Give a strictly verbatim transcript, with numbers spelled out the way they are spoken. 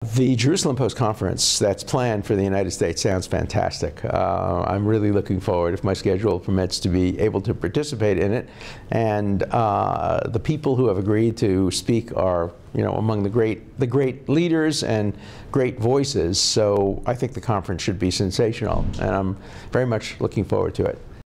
the Jerusalem Post Conference that's planned for the United States sounds fantastic. Uh, I'm really looking forward, if my schedule permits, to be able to participate in it. And uh, the people who have agreed to speak are, you know, among the great, the great leaders and great voices. So I think the conference should be sensational, and I'm very much looking forward to it.